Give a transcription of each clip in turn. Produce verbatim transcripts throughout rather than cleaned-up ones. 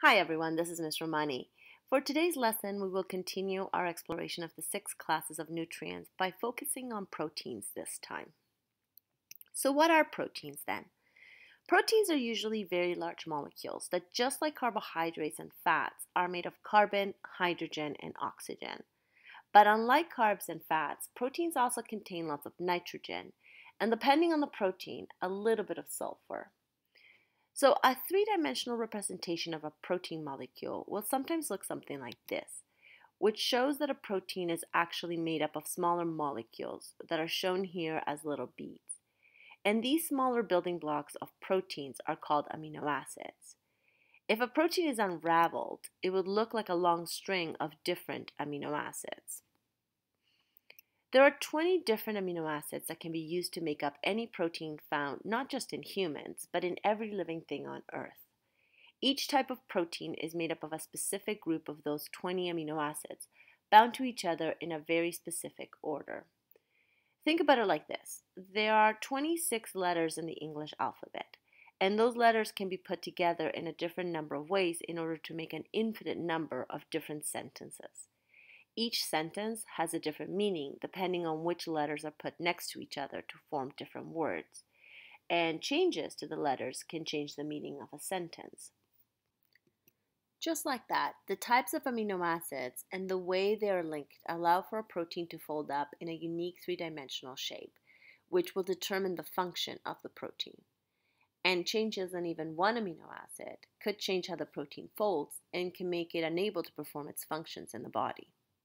Hi everyone, this is Miz Romani. For today's lesson, we will continue our exploration of the six classes of nutrients by focusing on proteins this time. So what are proteins then? Proteins are usually very large molecules that, just like carbohydrates and fats, are made of carbon, hydrogen, and oxygen. But unlike carbs and fats, proteins also contain lots of nitrogen, and depending on the protein, a little bit of sulfur. So a three-dimensional representation of a protein molecule will sometimes look something like this, which shows that a protein is actually made up of smaller molecules that are shown here as little beads. And these smaller building blocks of proteins are called amino acids. If a protein is unraveled, it would look like a long string of different amino acids. There are twenty different amino acids that can be used to make up any protein found not just in humans, but in every living thing on Earth. Each type of protein is made up of a specific group of those twenty amino acids, bound to each other in a very specific order. Think about it like this. There are twenty-six letters in the English alphabet, and those letters can be put together in a different number of ways in order to make an infinite number of different sentences. Each sentence has a different meaning depending on which letters are put next to each other to form different words, and changes to the letters can change the meaning of a sentence. Just like that, the types of amino acids and the way they are linked allow for a protein to fold up in a unique three-dimensional shape, which will determine the function of the protein. And changes in even one amino acid could change how the protein folds and can make it unable to perform its functions in the body.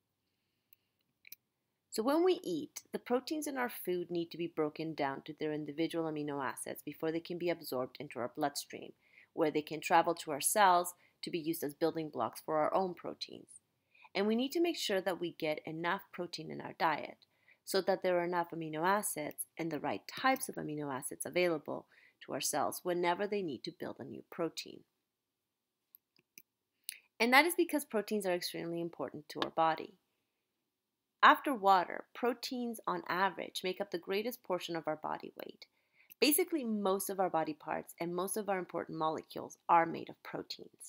So when we eat, the proteins in our food need to be broken down to their individual amino acids before they can be absorbed into our bloodstream, where they can travel to our cells to be used as building blocks for our own proteins. And we need to make sure that we get enough protein in our diet so that there are enough amino acids and the right types of amino acids available to our cells whenever they need to build a new protein. And that is because proteins are extremely important to our body. After water, proteins on average make up the greatest portion of our body weight. Basically, most of our body parts and most of our important molecules are made of proteins.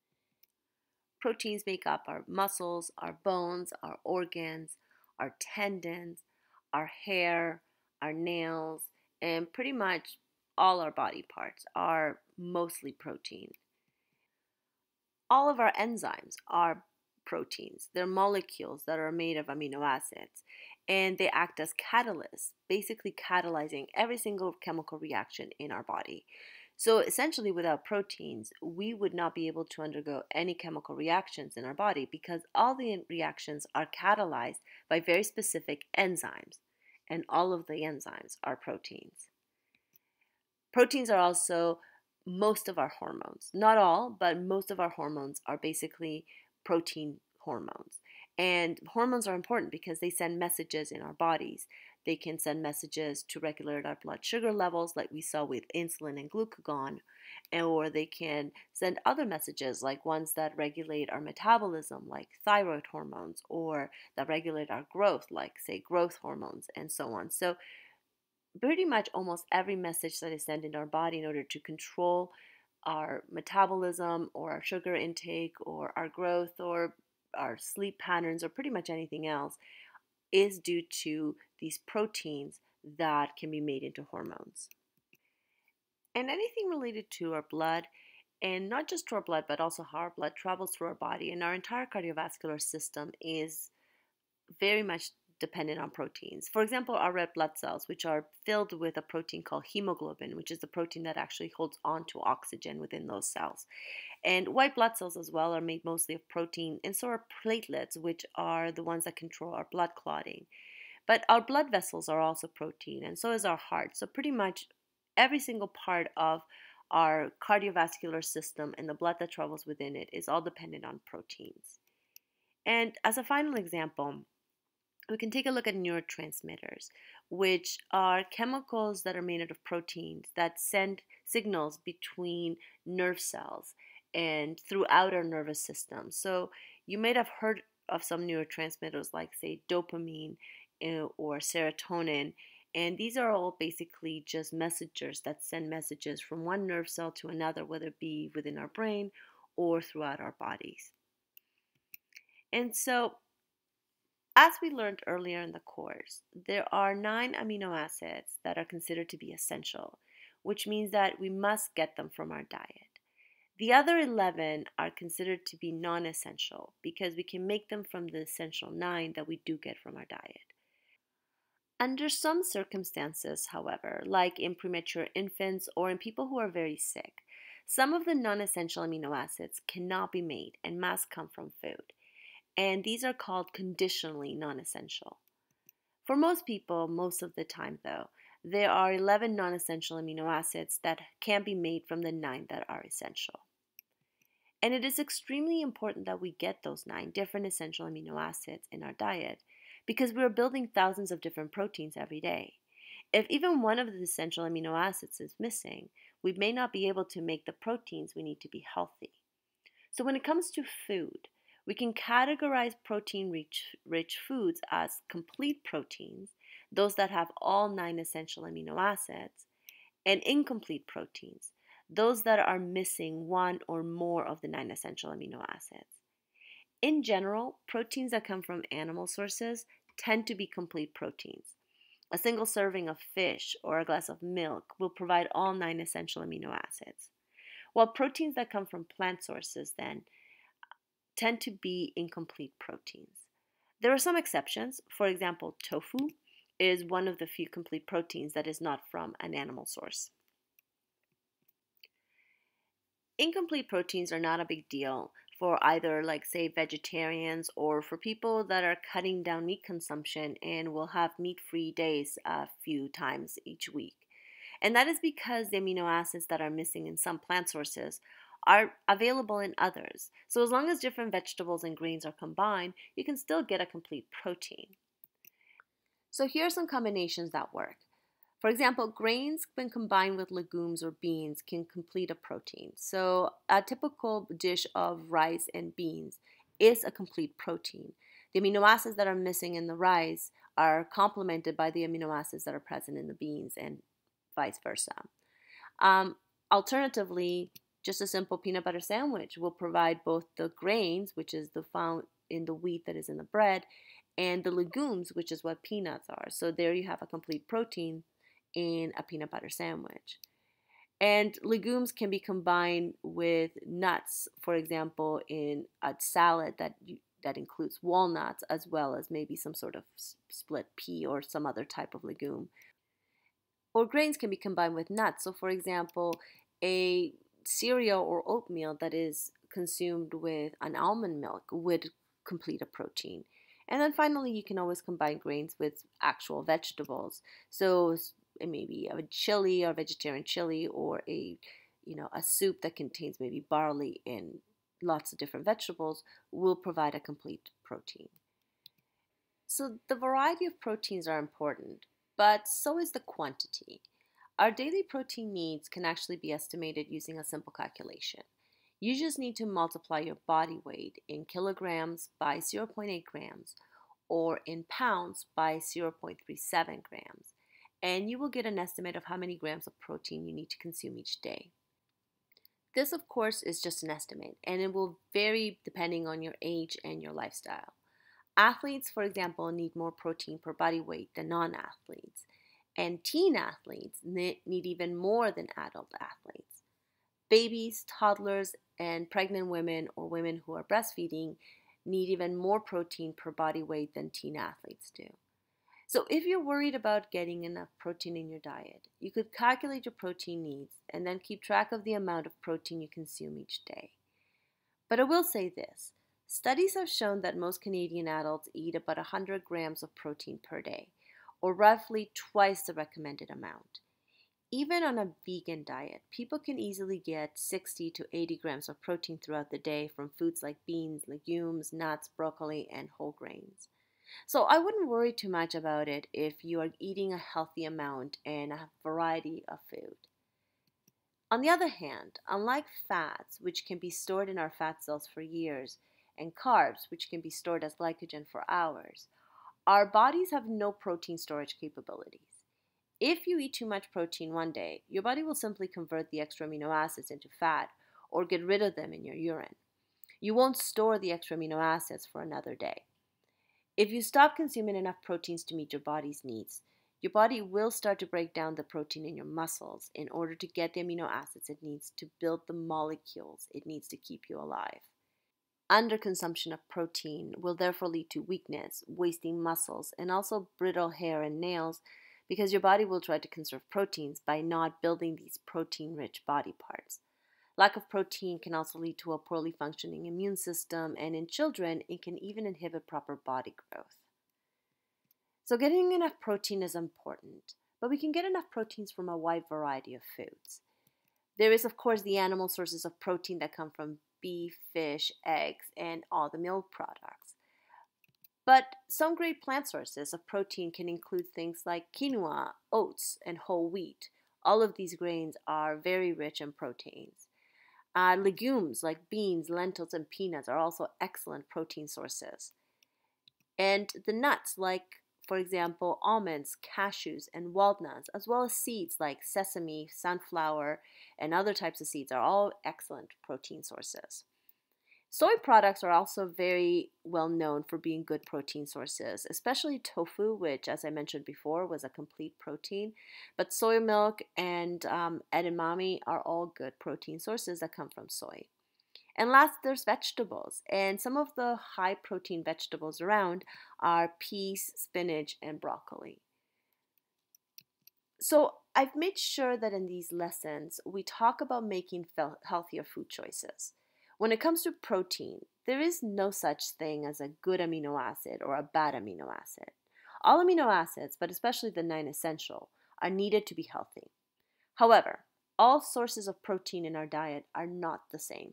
Proteins make up our muscles, our bones, our organs, our tendons, our hair, our nails, and pretty much all our body parts are mostly protein. All of our enzymes are proteins. They're molecules that are made of amino acids, and they act as catalysts, basically catalyzing every single chemical reaction in our body. So essentially, without proteins, we would not be able to undergo any chemical reactions in our body because all the reactions are catalyzed by very specific enzymes, and all of the enzymes are proteins. Proteins are also most of our hormones. Not all, but most of our hormones are basically protein hormones. And hormones are important because they send messages in our bodies. They can send messages to regulate our blood sugar levels like we saw with insulin and glucagon, or they can send other messages like ones that regulate our metabolism like thyroid hormones, or that regulate our growth like, say, growth hormones, and so on. So pretty much almost every message that is sent in our body in order to control our metabolism or our sugar intake or our growth or our sleep patterns or pretty much anything else is due to these proteins that can be made into hormones. And anything related to our blood, and not just to our blood, but also how our blood travels through our body, and our entire cardiovascular system is very much dependent on proteins. For example, our red blood cells, which are filled with a protein called hemoglobin, which is the protein that actually holds on to oxygen within those cells. And white blood cells as well are made mostly of protein, and so are platelets, which are the ones that control our blood clotting. But our blood vessels are also protein, and so is our heart. So pretty much every single part of our cardiovascular system and the blood that travels within it is all dependent on proteins. And as a final example, we can take a look at neurotransmitters, which are chemicals that are made out of proteins that send signals between nerve cells and throughout our nervous system. So you might have heard of some neurotransmitters like, say, dopamine or serotonin, and these are all basically just messengers that send messages from one nerve cell to another, whether it be within our brain or throughout our bodies. And so, as we learned earlier in the course, there are nine amino acids that are considered to be essential, which means that we must get them from our diet. The other eleven are considered to be non-essential because we can make them from the essential nine that we do get from our diet. Under some circumstances, however, like in premature infants or in people who are very sick, some of the non-essential amino acids cannot be made and must come from food. And these are called conditionally non-essential. For most people, most of the time though, there are eleven non-essential amino acids that can be made from the nine that are essential. And it is extremely important that we get those nine different essential amino acids in our diet because we are building thousands of different proteins every day. If even one of the essential amino acids is missing, we may not be able to make the proteins we need to be healthy. So when it comes to food, we can categorize protein-rich rich foods as complete proteins, those that have all nine essential amino acids, and incomplete proteins, those that are missing one or more of the nine essential amino acids. In general, proteins that come from animal sources tend to be complete proteins. A single serving of fish or a glass of milk will provide all nine essential amino acids, while proteins that come from plant sources then tend to be incomplete proteins. There are some exceptions. For example, tofu is one of the few complete proteins that is not from an animal source. Incomplete proteins are not a big deal for either, like, say, vegetarians or for people that are cutting down meat consumption and will have meat-free days a few times each week. And that is because the amino acids that are missing in some plant sources are available in others. So as long as different vegetables and grains are combined, you can still get a complete protein. So here are some combinations that work. For example, grains when combined with legumes or beans can complete a protein. So a typical dish of rice and beans is a complete protein. The amino acids that are missing in the rice are complemented by the amino acids that are present in the beans and vice versa. Um, alternatively, just a simple peanut butter sandwich will provide both the grains, which is the found in the wheat that is in the bread, and the legumes, which is what peanuts are. So there you have a complete protein in a peanut butter sandwich. And legumes can be combined with nuts, for example, in a salad that you, that includes walnuts as well as maybe some sort of split pea or some other type of legume. Or grains can be combined with nuts. So for example, a cereal or oatmeal that is consumed with an almond milk would complete a protein. And then finally, you can always combine grains with actual vegetables. So maybe a chili or vegetarian chili or a, you know, a soup that contains maybe barley and lots of different vegetables will provide a complete protein. So the variety of proteins are important, but so is the quantity. Our daily protein needs can actually be estimated using a simple calculation. You just need to multiply your body weight in kilograms by zero point eight grams or in pounds by zero point three seven grams, and you will get an estimate of how many grams of protein you need to consume each day. This, of course, is just an estimate, and it will vary depending on your age and your lifestyle. Athletes, for example, need more protein per body weight than non-athletes, and teen athletes need even more than adult athletes. Babies, toddlers, and pregnant women or women who are breastfeeding need even more protein per body weight than teen athletes do. So if you're worried about getting enough protein in your diet, you could calculate your protein needs and then keep track of the amount of protein you consume each day. But I will say this. Studies have shown that most Canadian adults eat about one hundred grams of protein per day, or roughly twice the recommended amount. Even on a vegan diet, people can easily get sixty to eighty grams of protein throughout the day from foods like beans, legumes, nuts, broccoli, and whole grains. So I wouldn't worry too much about it if you are eating a healthy amount and a variety of food. On the other hand, unlike fats, which can be stored in our fat cells for years, and carbs, which can be stored as glycogen for hours, our bodies have no protein storage capabilities. If you eat too much protein one day, your body will simply convert the extra amino acids into fat or get rid of them in your urine. You won't store the extra amino acids for another day. If you stop consuming enough proteins to meet your body's needs, your body will start to break down the protein in your muscles in order to get the amino acids it needs to build the molecules it needs to keep you alive. Underconsumption of protein will therefore lead to weakness, wasting muscles, and also brittle hair and nails because your body will try to conserve proteins by not building these protein-rich body parts. Lack of protein can also lead to a poorly functioning immune system, and in children, it can even inhibit proper body growth. So getting enough protein is important, but we can get enough proteins from a wide variety of foods. There is, of course, the animal sources of protein that come from beef, fish, eggs, and all the milk products. But some great plant sources of protein can include things like quinoa, oats, and whole wheat. All of these grains are very rich in proteins. Uh, legumes like beans, lentils, and peanuts are also excellent protein sources. And the nuts like, for example, almonds, cashews, and walnuts, as well as seeds like sesame, sunflower, and other types of seeds are all excellent protein sources. Soy products are also very well known for being good protein sources, especially tofu, which, as I mentioned before, was a complete protein. But soy milk and um, edamame are all good protein sources that come from soy. And last, there's vegetables. And some of the high protein vegetables around are peas, spinach, and broccoli. So I've made sure that in these lessons, we talk about making healthier food choices. When it comes to protein, there is no such thing as a good amino acid or a bad amino acid. All amino acids, but especially the nine essential, are needed to be healthy. However, all sources of protein in our diet are not the same.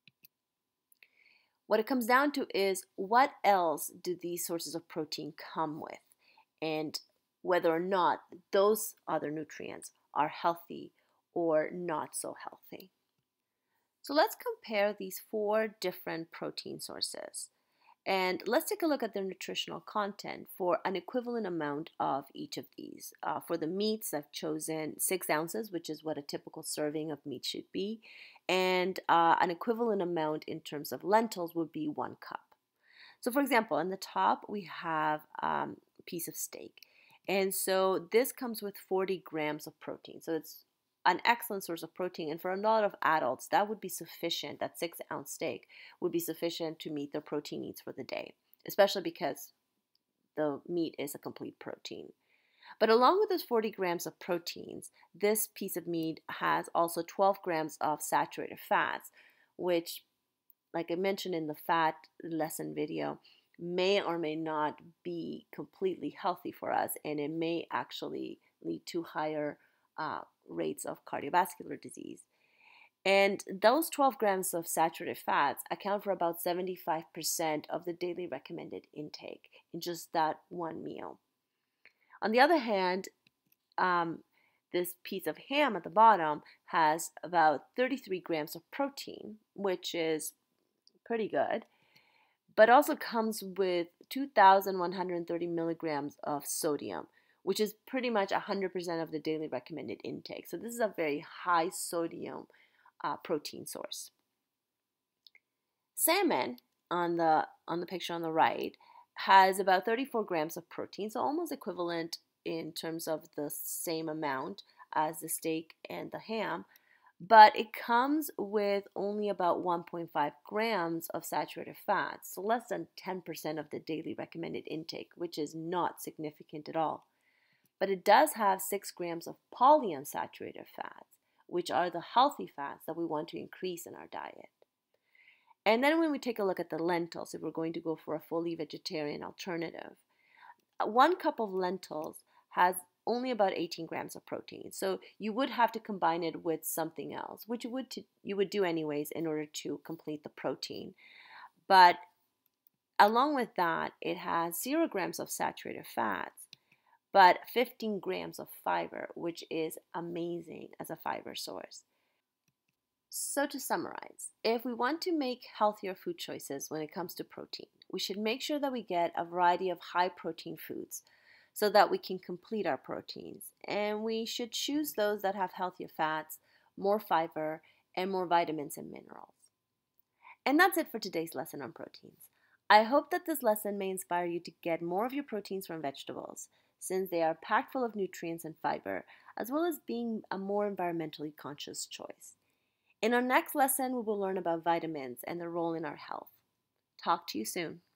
What it comes down to is what else do these sources of protein come with, and whether or not those other nutrients are healthy or not so healthy. So let's compare these four different protein sources. And let's take a look at their nutritional content for an equivalent amount of each of these. Uh, for the meats, I've chosen six ounces, which is what a typical serving of meat should be. And uh, an equivalent amount in terms of lentils would be one cup. So for example, on the top, we have um, a piece of steak. And so this comes with forty grams of protein. So it's an excellent source of protein, and for a lot of adults, that would be sufficient. That six ounce steak would be sufficient to meet their protein needs for the day, especially because the meat is a complete protein. But along with those forty grams of proteins, this piece of meat has also twelve grams of saturated fats, which, like I mentioned in the fat lesson video, may or may not be completely healthy for us, and it may actually lead to higher uh, rates of cardiovascular disease. And those twelve grams of saturated fats account for about seventy-five percent of the daily recommended intake in just that one meal. On the other hand, um, this piece of ham at the bottom has about thirty-three grams of protein, which is pretty good, but also comes with two thousand one hundred thirty milligrams of sodium, which is pretty much one hundred percent of the daily recommended intake. So this is a very high sodium uh, protein source. Salmon, on the, on the picture on the right, has about thirty-four grams of protein, so almost equivalent in terms of the same amount as the steak and the ham, but it comes with only about one point five grams of saturated fats, so less than ten percent of the daily recommended intake, which is not significant at all. But it does have six grams of polyunsaturated fats, which are the healthy fats that we want to increase in our diet. And then when we take a look at the lentils, if we're going to go for a fully vegetarian alternative, one cup of lentils has only about eighteen grams of protein. So you would have to combine it with something else, which you would, to, you would do anyways in order to complete the protein. But along with that, it has zero grams of saturated fats, but fifteen grams of fiber, which is amazing as a fiber source. So to summarize, if we want to make healthier food choices when it comes to protein, we should make sure that we get a variety of high protein foods so that we can complete our proteins. And we should choose those that have healthier fats, more fiber, and more vitamins and minerals. And that's it for today's lesson on proteins. I hope that this lesson may inspire you to get more of your proteins from vegetables, since they are packed full of nutrients and fiber, as well as being a more environmentally conscious choice. In our next lesson, we will learn about vitamins and their role in our health. Talk to you soon.